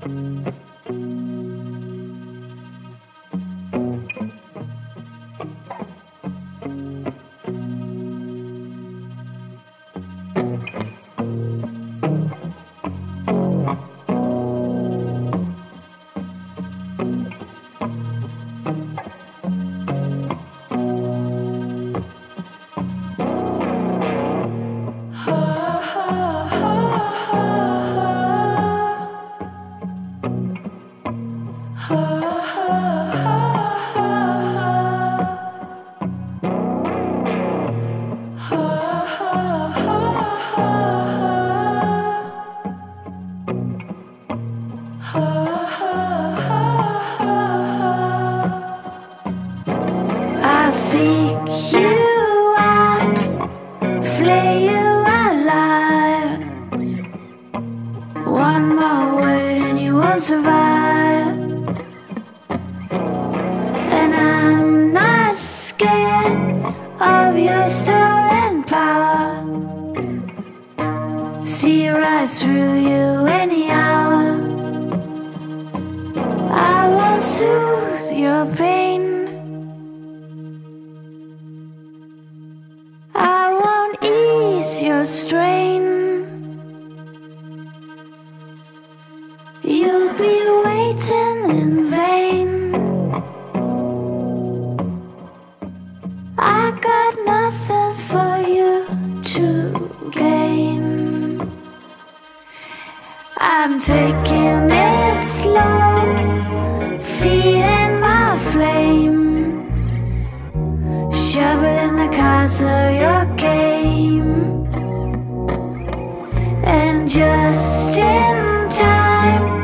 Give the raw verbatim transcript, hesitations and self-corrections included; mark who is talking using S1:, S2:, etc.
S1: I'll seek you out, flay you alive. One more word and you won't survive. And I'm not scared of your stolen power. See right through you any hour. I won't soothe your pain. I won't ease your strain. You'll be waiting in vain. I got nothing for you to gain. I'm taking it slow, feeding my flame, shoveling the cards of your game. And just in time,